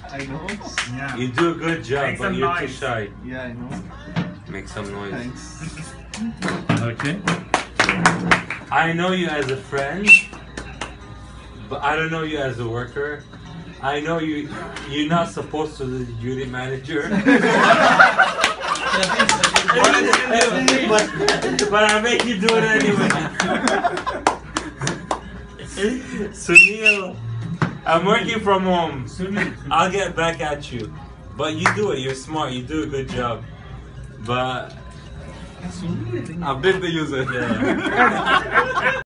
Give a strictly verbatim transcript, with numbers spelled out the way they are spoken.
I know. Yeah. You do a good job, Make but some you're noise. too shy. Yeah, I know. Make some noise. Thanks. Okay. I know you as a friend, but I don't know you as a worker. I know you. You're not supposed to be the duty manager. but, but I make you do it anyway. Sunil, I'm working from home. I'll get back at you. But you do it. You're smart. You do a good job. But I've been the user. Yeah.